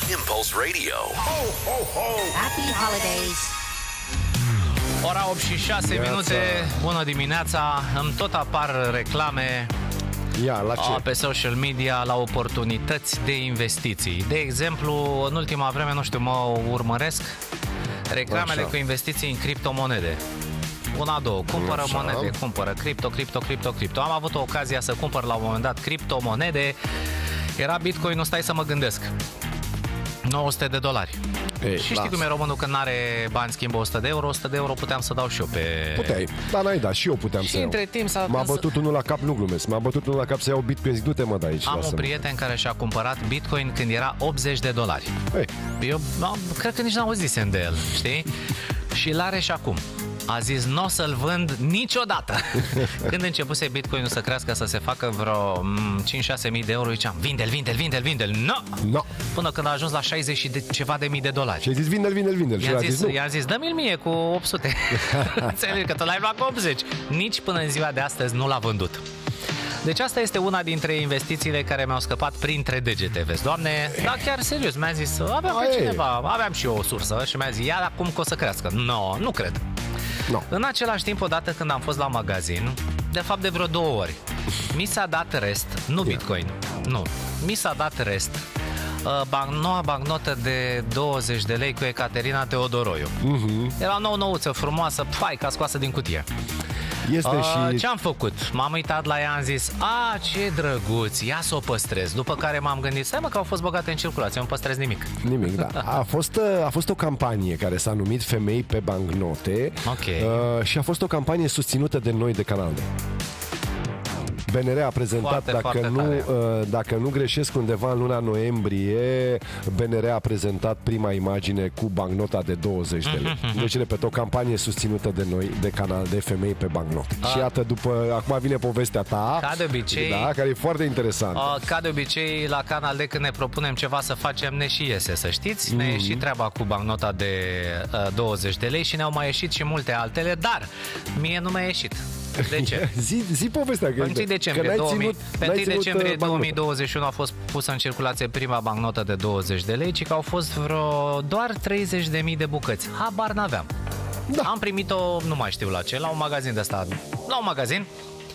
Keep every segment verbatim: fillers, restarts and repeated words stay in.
Impulse Radio. Ho, ho, ho. Happy holidays. Ora opt și șase minute. Bună dimineața. Îmi tot apar reclame Ia, la ce? pe social media la oportunități de investiții. De exemplu, în ultima vreme, nu știu, mă urmăresc reclamele Așa. cu investiții în criptomonede. Una, două, cumpără Așa. monede, cumpără cripto, cripto, cripto, cripto. Am avut ocazia să cumpăr la un moment dat criptomonede. Era Bitcoin-ul, stai să mă gândesc, nouă sute de dolari. Ei, Și știi las. cum e românul când n-are bani, schimbă o sută de euro, o sută de euro puteam să dau și eu pe... Puteai, dar n-ai dat, și eu puteam Și să iau. între timp s-a... M-a bătut unul la cap, nu glumesc, m-a bătut unul la cap să iau Bitcoin, zic, du-te mă de aici. Am un lasă-mă. prieten care și-a cumpărat Bitcoin când era optzeci de dolari. Ei, Eu am, cred că nici n-auzisem de el, știi? Și l-are și acum. A zis, nu o să-l vând niciodată. Când începuse Bitcoin-ul să crească, să se facă vreo cinci șase mii de euro, ziceam, vinde-l, vinde-l, vinde-l, vinde-l. No! no. Până când a ajuns la șaizeci și de ceva de mii de dolari. Și ai zis, vinde-l, vinde-l, vinde-l. Și I-am a zis, zis, nu. i-am zis, dă-mi-l mie cu opt sute. Înțelegi că tu l-ai luat cu optzeci. Nici până în ziua de astăzi nu l-a vândut. Deci asta este una dintre investițiile care mi-au scăpat printre degete, vezi, Doamne, dar chiar serios, mi-a zis, aveam pe Aia e. cineva, aveam și eu o sursă și mi-a zis, ia acum că o să crească. Nu, no, nu cred. No. În același timp, odată când am fost la magazin, de fapt de vreo două ori, mi s-a dat rest, nu Bitcoin, nu, mi s-a dat rest, uh, banc, noua bancnotă de douăzeci de lei cu Ecaterina Teodoroiu. Uh-huh. Era nou-nouță, frumoasă, faica scoasă din cutie. Este Uh, și... Ce am făcut? M-am uitat la ea, am zis, a, ce drăguț, ia să o păstrez. După care m-am gândit, stai mă că au fost băgate în circulație, nu păstrez nimic. Nimic, da. A fost, a fost o campanie care s-a numit Femei pe bancnote. Ok. uh, și a fost o campanie susținută de noi de Canal D. B N R a prezentat, Foarte, dacă, foarte nu, tare. uh, dacă nu greșesc, undeva în luna noiembrie, B N R a prezentat prima imagine cu bancnota de douăzeci de lei. Deci, repet, o campanie susținută de noi, de Canal D, Femei pe bancnote. Și iată, după, acum vine povestea ta, Ca de obicei, da, care e foarte interesantă. Uh, ca de obicei, la Canal D, când ne propunem ceva să facem, ne și iese, să știți. Ne-a ieșit treaba cu bancnota de uh, douăzeci de lei și ne-au mai ieșit și multe altele, dar mie nu mi-a ieșit. De ce? Zi, zi povestea. Că, Pe întâi decembrie, că n-ai două mii, ținut, pe n-ai întâi ținut, decembrie uh, bancnota. două mii douăzeci și unu a fost pusă în circulație prima bancnotă de douăzeci de lei, ci că au fost vreo doar treizeci de mii de bucăți. Habar n-aveam. Da. Am primit-o, nu mai știu la ce, la un magazin de ăsta, la un magazin.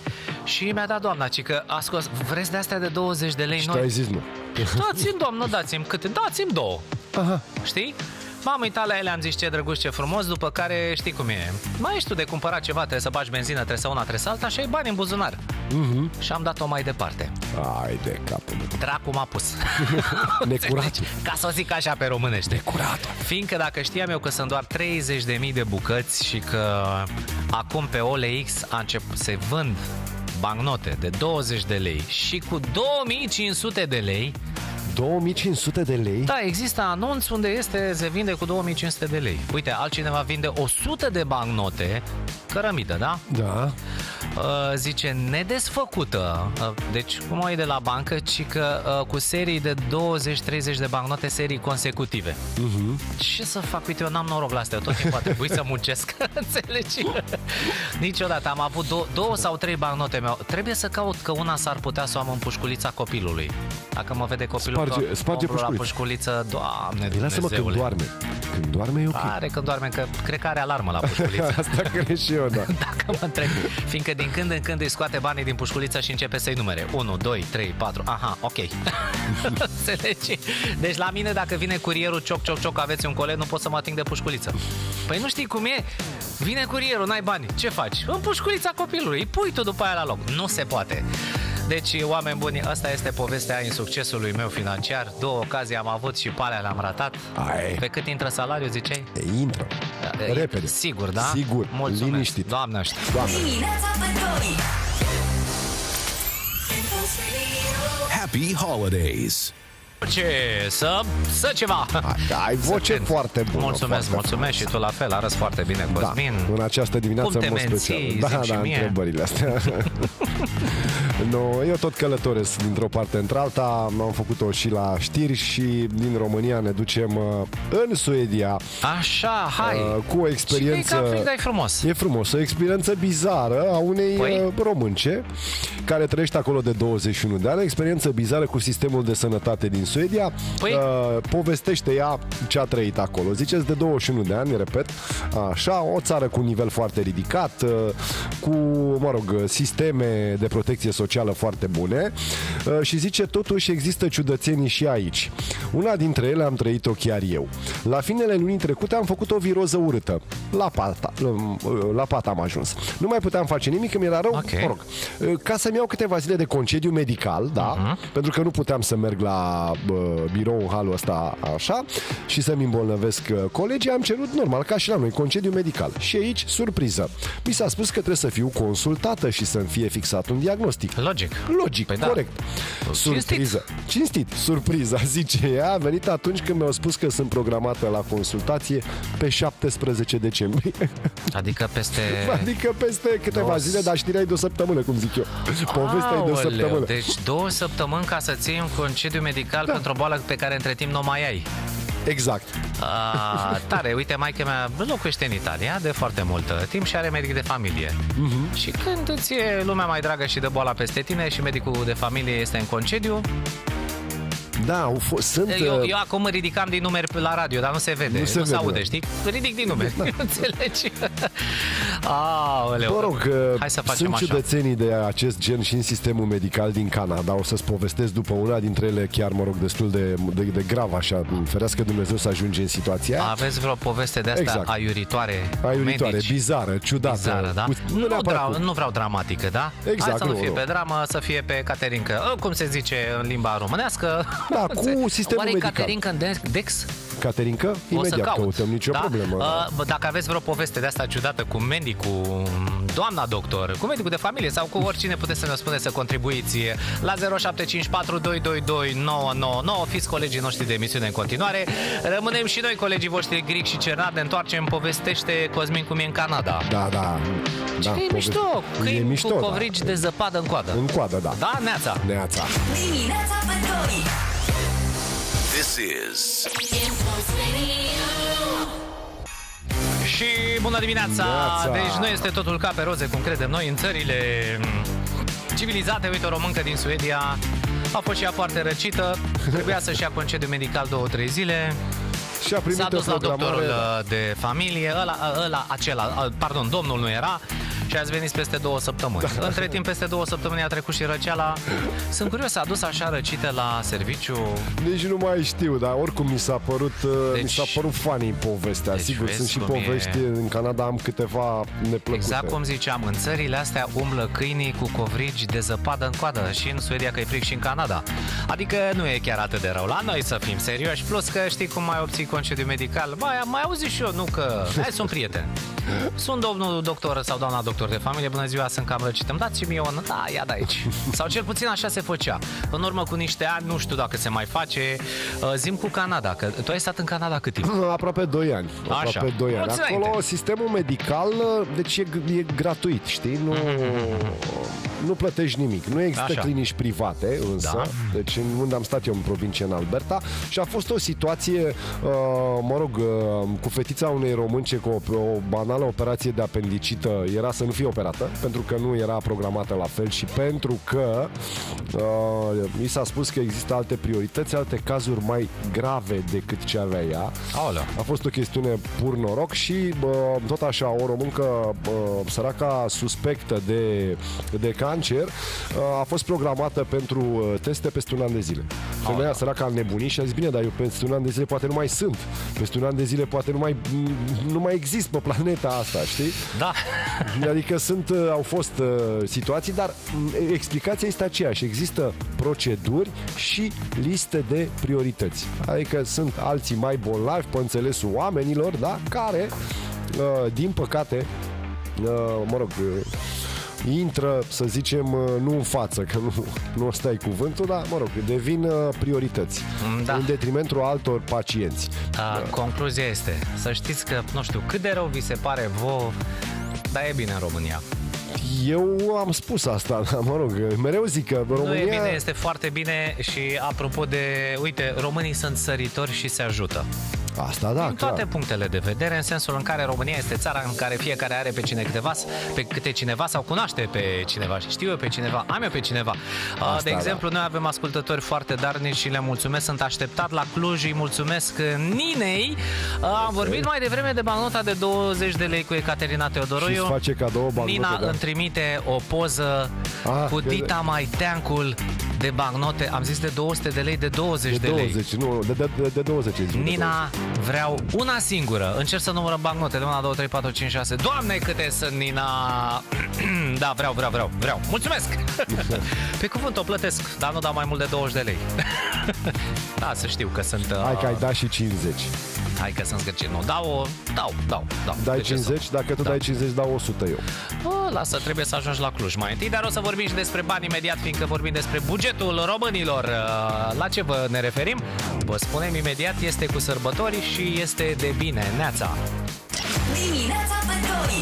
Și mi-a dat doamna, ci că a scos, vreți de astea de douăzeci de lei Și tu noi? ai zis nu. Dați-mi, doamnă, dați-mi câte, dați-mi două. Aha. Știi? M-am uitat la ele, am zis ce drăguț, ce frumos, după care știi cum e. Mai ești tu de cumpărat ceva, trebuie să bagi benzină, trebuie să una, trebuie să alta și ai bani în buzunar. Uh-huh. Și am dat-o mai departe. Ai de capul meu. Dracu m-a pus. Necuratul. Ca să o zic așa pe românește. Necuratul. Fiindcă dacă știam eu că sunt doar treizeci de mii de bucăți și că acum pe O L X a început, se vând bancnote de douăzeci de lei și cu două mii cinci sute de lei. două mii cinci sute de lei? Da, există anunț unde este, se vinde cu două mii cinci sute de lei. Uite, altcineva vinde o sută de bancnote, cărămidă, da? Da. Uh, zice nedesfăcută. Uh, deci cum o iei de la bancă, ci că uh, cu serii de douăzeci treizeci de bancnote, serii consecutive. Uh-huh. Ce să fac? Uite, eu n-am noroc la astea, tot timpul a trebuit să muncesc. Înțelegi? Niciodată am avut două, două sau trei bancnote meu. Trebuie să caut că una s-ar putea să o am în pușculița copilului. Dacă mă vede copilul Sparge- că sparge umblu la pușculița. pușculiță, Doamne Ei, lasă-mă când Dumnezeule. doarme. Când doarme e ok. Are când doarme, că cred că are alarmă la pușculiță. Asta cred și eu, da. Dacă mă întreb. Fiindcă din când în când îi scoate banii din pușculiță și începe să-i numere. unu, doi, trei, patru. Aha, ok. Înțelegi? Deci la mine dacă vine curierul, cioc, cioc, cioc, aveți un colet, nu pot să mă ating de pușculiță. Păi nu știi cum e? Vine curierul, n-ai bani. Ce faci? În pușculița copilului. Îi pui tu după aia la loc. Nu se poate. Deci, oameni buni, asta este povestea insuccesului meu financiar. Două ocazii am avut și pe alea le-am ratat. Ai. Pe cât intră salariul, ziceai? E, intră. Repede. Sigur, da? Sigur. Mulțumesc. Liniștit. Doamne ajută. Doamne. Dimineața pe Doi. Happy holidays. Ce? Să, să ceva. Ai, ai voce Să- foarte bună. Mulțumesc, foarte mulțumesc și tu la fel, arăți foarte bine, Da, Cosmin. în această dimineață Cum te în mod menții? special. Da, Zi-mi și da, mie. întrebările astea. No, eu tot călătoresc dintr-o parte într-alta. Am făcut-o și la știri și din România ne ducem uh, în Suedia. Așa, hai. Uh, cu o experiență... Și e, e frumos. E frumos, o experiență bizară a unei Păi? uh, românce care trăiește acolo de douăzeci și unu de ani. Experiență bizară cu sistemul de sănătate din Suedia. Păi? Uh, povestește ea ce a trăit acolo. Ziceți de douăzeci și unu de ani, repet. Așa, o țară cu un nivel foarte ridicat, uh, cu, mă rog, sisteme de protecție socială foarte bune uh, și zice totuși există ciudățenii și aici. Una dintre ele am trăit-o chiar eu. La finele lunii trecute am făcut o viroză urâtă. La pata, la pata am ajuns. Nu mai puteam face nimic, că mi era rău. Okay. Mă rog, ca să-mi iau câteva zile de concediu medical, da, uh-huh. pentru că nu puteam să merg la uh, birou în halul ăsta așa și să-mi îmbolnăvesc uh, colegii, am cerut normal, ca și la noi, concediu medical. Și aici, surpriză. Mi s-a spus că trebuie să fiu consultată și să-mi fie fixat un diagnostic. Logic. Logic, păi corect. Da. Surpriză. Cinstit. Surpriza, zice ea, a venit atunci când mi-au spus că sunt programată la consultație pe șaptesprezece decembrie. Adică peste... Adică peste câteva Două... zile, dar știrea e de o săptămână, cum zic eu. Povestea e de o săptămână. Deci două săptămâni ca să ții un concediu medical da. pentru o boală pe care între timp nu mai ai. Exact. A, tare, uite, maică mea locuiește în Italia de foarte multă timp și are medic de familie. Uh-huh. Și când îți e lumea mai dragă și de boala peste tine și medicul de familie este în concediu, da, au fost, sunt... Eu, eu acum ridicam din numeri la radio, dar nu se vede, nu se, nu se vede, aude, da. știi? Ridic din numeri, da. Înțelegi? Aoleu. Mă rog, hai să facem sunt așa. ciudățenii de acest gen și în sistemul medical din Canada. O să-ți povestesc după una dintre ele, chiar, mă rog, destul de, de, de grav, așa. Ferească Dumnezeu să ajunge în situația aia. Aveți vreo poveste de asta exact. aiuritoare? Aiuritoare, medici? bizară, ciudată. Bizară, da? Cu, nu, nu, dra- nu vreau dramatică, da? Exact, hai să nu, nu fie nu. pe dramă, să fie pe Caterinca. Cum se zice în limba românească? Da, cu sistemul Oare medical. Caterinca în Dex? Caterinca? Imediat căutăm, nicio da? problemă. Uh, dacă aveți vreo poveste de asta ciudată cu medicul, doamna doctor, cu medicul de familie sau cu oricine, puteți să ne spuneți, să contribuiți la zero șapte cinci patru doi doi doi nouă nouă nouă. Fiți colegii noștri de emisiune în continuare. Rămânem și noi colegii voștri Gric și Cernat. Ne întoarcem, povestește Cosmin cum e în Canada. Da, da. Ce da, că e mișto, că e mișto, cu covrigi da. de zăpadă în coadă. În coadă, da. Da, Neața. Neața. Dimineața Bătălii. This is Și bună dimineața! Neața. Deci nu este totul ca pe roze, cum credem noi, în țările civilizate. Uite, o româncă din Suedia a fost și ea foarte răcită, trebuia să-și ia concediu medical două, trei zile. Și a primit S-a dus o la doctorul da. de familie, ăla, ăla, acela, pardon, domnul nu era, și ați venit peste două săptămâni. Da. Între timp, peste două săptămâni a trecut și răceala. Sunt curios, s-a dus așa răcită la serviciu? Nici nu mai știu, dar oricum mi s-a părut, deci, mi s-a părut funny povestea. Deci, sigur, sunt și povești, e... în Canada am câteva neplăcute. Exact cum ziceam, în țările astea umblă câinii cu covrigi de zăpadă în coadă, și în Suedia, că-i fric, și în Canada. Adică nu e chiar atât de rău la noi, să fim serioși, plus că știi cum mai obții concediu medical. Mai, mai auzi și eu, nu că... Hai, sunt prieten. Sunt domnul doctor sau doamna doctor de familie, bună ziua, sunt cam răcit. Îmi dați și mie un... Da, ia de aici. Sau cel puțin așa se făcea. În urmă cu niște ani, nu știu dacă se mai face. Zim cu Canada, că tu ai stat în Canada cât timp? Aproape doi ani. Aproape așa. doi ani. Mulți Acolo înainte. sistemul medical, deci e, e gratuit, știi? Nu, nu plătești nimic. Nu există așa. clinici private, însă. Da. Deci unde am stat eu în provincie, în Alberta, și a fost o situație, uh, mă rog, uh, cu fetița unei românce cu o, o banală operație de apendicită, era să nu fie operată, pentru că nu era programată la fel și pentru că uh, mi s-a spus că există alte priorități, alte cazuri mai grave decât ce avea ea. Aoleu. A fost o chestiune pur noroc și uh, tot așa, o româncă uh, săraca suspectă de, de cancer uh, a fost programată pentru uh, teste peste un an de zile. Femeia săraca a nebunit și a zis, bine, dar eu peste un an de zile poate nu mai sunt. Peste un an de zile poate nu mai, nu mai exist pe planeta asta, știi? Da. Adică sunt, uh, au fost uh, situații, dar uh, explicația este aceeași. Există proceduri și liste de priorități. Adică sunt alții mai bolnavi, pe înțelesul oamenilor, da? Care, uh, din păcate, uh, mă rog, uh, intră, să zicem, uh, nu în față, că nu, nu ăsta e cuvântul, dar, mă rog, devin uh, priorități. Da. În detrimentul altor pacienți. A, da. Concluzia este, să știți că, nu știu, cât de rău vi se pare vouă, dar e bine în România. Eu am spus asta, dar mă rog, mereu zic că România... Nu e bine, este foarte bine și apropo de... Uite, românii sunt săritori și se ajută. Asta da, Din toate clar. punctele de vedere, în sensul în care România este țara în care fiecare are pe cine câteva, pe câte cineva sau cunoaște pe cineva și știu eu pe cineva, am eu pe cineva. Asta, de exemplu, da. noi avem ascultători foarte darnici și le mulțumesc, sunt așteptat la Cluj, îi mulțumesc Ninei. Am vorbit mai devreme de bancnota de douăzeci de lei cu Ecaterina Teodoroiu. Și îți face cadou o bancnotă, Nina da. îmi trimite o poză Ah, cu că- Dita Maiteancul de bancnote, am zis de două sute de lei, de douăzeci de, De lei. douăzeci, nu, de, de, de, de douăzeci. zic, de Nina, vreau una singură. Încerc să numărăm bancnotele. unu, doi, trei, patru, cinci, șase. Doamne, câte sunt, Nina! Da, vreau, vreau, vreau, vreau. Mulțumesc! Pe cuvânt o plătesc, dar nu dau mai mult de douăzeci de lei. Da, să știu că sunt... douăzeci. Hai că ai dat și cincizeci. Hai că sunt zgârcit. Nu, dau, dau, dau, dau. Dai De ce cincizeci, să- dacă tu Da. dai cincizeci, dau o sută eu. O, lasă, trebuie să ajungi la Cluj mai întâi, dar o să vorbim și despre bani imediat, fiindcă vorbim despre bugetul românilor. La ce vă ne referim? Vă spunem imediat, este cu sărbători și este de bine. Neața! Dimineața Petrovii.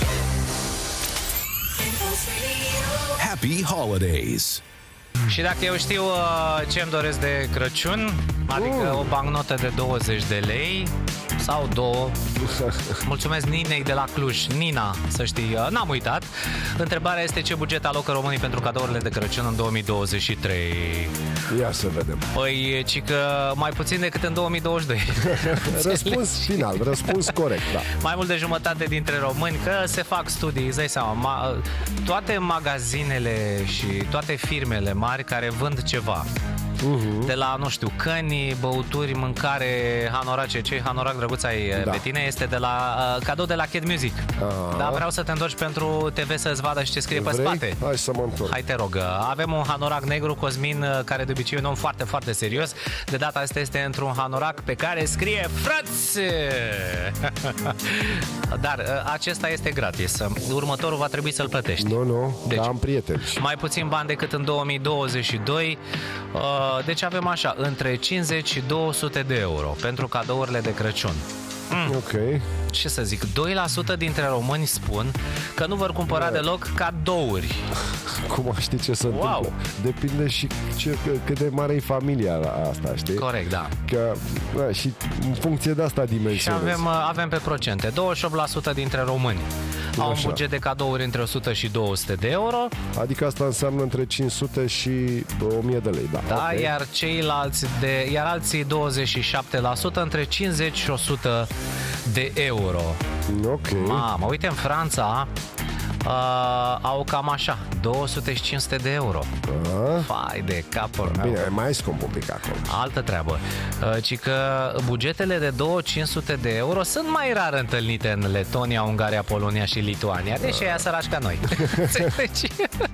Happy Holidays. Și dacă eu știu uh, ce îmi doresc de Crăciun, adică Uh. o bancnotă de douăzeci de lei sau două. Mulțumesc Ninei de la Cluj. Nina, să știi, uh, n-am uitat. Întrebarea este ce buget alocă românii pentru cadourile de Crăciun în două mii douăzeci și trei. Ia să vedem. Păi, ci că mai puțin decât în două mii douăzeci și doi. Răspuns final, răspuns corect, da. Mai mult de jumătate dintre români, că se fac studii, îți dai seama, ma, toate magazinele și toate firmele mari care vând ceva, uh-huh. de la, nu știu, căni, băuturi, mâncare, hanorace, ce hanorac drăguț ai Da. pe tine, este de la, uh, cadou de la Kid Music. Aha. Da, vreau să te întorci pentru T V să-ți vadă și ce scrie pe Vrei? spate. Hai să mă întorc. Hai te rog, avem un hanorac negru, Cosmin, care de obicei e un om foarte, foarte serios. De data asta este într-un hanorac pe care scrie Frăți! Dar acesta este gratis. Următorul va trebui să-l plătești. Nu, nu, Deci- deci. Am prieteni. Mai puțin bani decât în două mii douăzeci și doi. Deci avem așa, între cincizeci și două sute de euro pentru cadourile de Crăciun. Ok. Ce să zic, doi la sută dintre români spun că nu vor cumpăra deloc cadouri. Cum știi ce se Wow. întâmplă? Depinde și ce, cât de mare e familia asta, știi? Corect, da. Că, da, și în funcție de asta Și dimensionezi. avem, avem pe procente. douăzeci și opt la sută dintre români au un Așa. buget de cadouri între o sută și două sute de euro, Adică asta înseamnă între cinci sute și o mie de lei, da. da, ok. iar ceilalți de, iar alții douăzeci și șapte la sută între cincizeci și o sută de euro. Ok. Mamă, uite, în Franța uh, au cam așa, două sute și cinci sute de euro. Ah, Fai de capul meu. bine, e mai scump un pic acolo. Altă treabă. Uh, Ci că bugetele de două cinci sute de euro sunt mai rar întâlnite în Letonia, Ungaria, Polonia și Lituania, deși ea săraci ca noi. Înțelegi?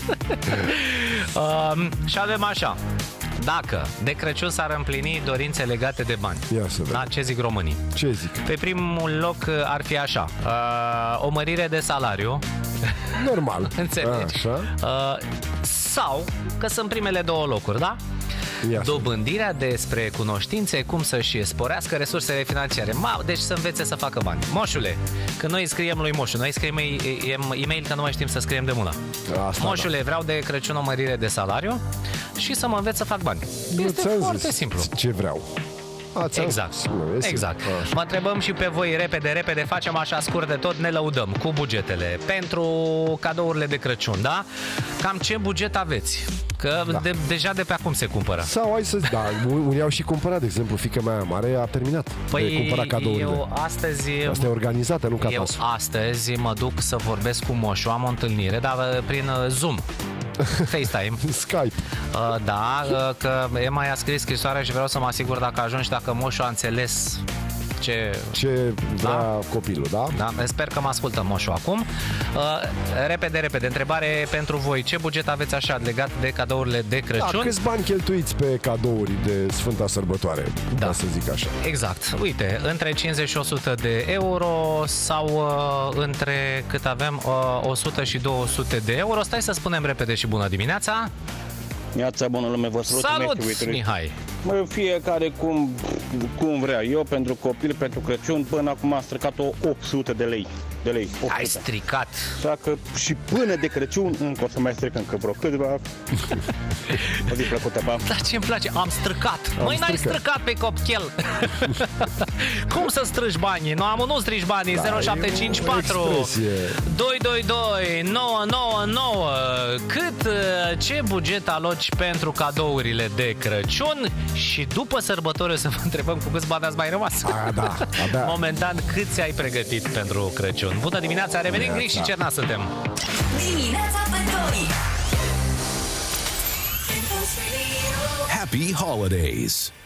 um, și avem așa. Dacă de Crăciun s-ar împlini dorințe legate de bani, Ia să vedem. da, ce zic românii? Ce zic? Pe primul loc uh, ar fi așa, uh, o mărire de salariu, Normal. înțelegi? Așa. Uh, sau, că sunt primele două locuri, da? Ia să Dobândirea despre cunoștințe, cum să-și sporească resursele financiare. Ma, deci să învețe să facă bani. Moșule, când noi scriem lui Moșu, noi scriem e- e-mail că nu mai știm să scriem de mână. Asta, Moșule, vreau de Crăciun o mărire de salariu și să mă înveț să fac bani. Nu Este ți-am foarte zis simplu. ce vreau. A, ți-am Exact, spus. Nu, e simplu. exact. Așa. Mă întrebăm și pe voi repede, repede, facem așa scurt de tot, ne lăudăm cu bugetele pentru cadourile de Crăciun, da? Cam ce buget aveți? Că Da. de, deja de pe acum se cumpără. Sau hai să da, unii au și cumpărat, de exemplu, fiica mea mare a terminat de cumpărat cadourile. eu astăzi... Asta e organizată, nu ca Eu tasul. astăzi mă duc să vorbesc cu Moșu, am o întâlnire, dar uh, prin uh, Zoom, FaceTime. Skype. Uh, da, uh, că Emma i-a scris scrisoarea și vreau să mă asigur dacă ajungi, dacă Moșu a înțeles ce... Ce vrea Da. copilul, da? Da, sper că mă ascultă Moșu acum. Uh, repede, repede, întrebare pentru voi. Ce buget aveți așa legat de cadourile de Da, Crăciun? câți bani cheltuiți pe cadouri de Sfânta Sărbătoare, Da. ca să zic așa. Exact. Uite, între cincizeci și o sută de euro sau uh, între cât avem uh, o sută și două sute de euro. Stai să spunem repede și bună dimineața. Iața, bună lume, vă salut. Salut, Messi, Mihai. Mă, fiecare cum, cum vrea. Eu pentru copil, pentru Crăciun, până acum am stricat-o opt sute de lei. de lei. o sută. Ai stricat. Așa că și până de Crăciun încă o să mai stric încă vreo câteva. O zi plăcută, pa. Dar ce-mi place? Am străcat. Măi, n-ai stricat. străcat pe copchel. Cum să strâși banii? Nu, am nu strici banii. Da, zero șapte cinci patru e o expresie. doi doi doi nouă nouă nouă. Cât, ce buget aloci pentru cadourile de Crăciun? Și după sărbători o să vă întrebăm cu câți bani ați mai rămas. A, da, abia. Momentan, cât ți-ai pregătit pentru Crăciun? Bună dimineața, revenim, Gric și Cerna suntem. Dimineața Bătălii. Happy Holidays.